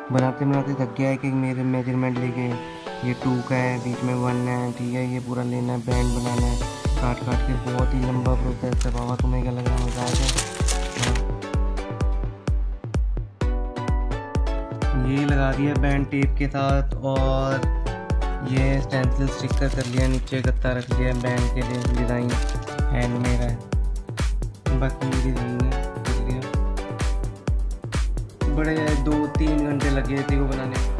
बनाते बनाते थक गया है कि मेरे मेजरमेंट लेके ये 2 का है, बीच में 1 है, ठीक है, ये पूरा लेना है, बैंड बनाना है, काट काट के। बहुत ही लंबा प्रोसेस है बाबा। तुम्हें क्या लग रहा है, मजा आएगा? ये लगा दिया बैंड टेप के साथ, और ये स्टेंसिल स्टिकर कर लिया, नीचे गत्ता रख लिया बैंड के लिए, डिज़ाइन हैंड मेरा है, बाकी डिज़ाइन है कर लिया। बड़े 2-3 घंटे लगे थे वो बनाने में।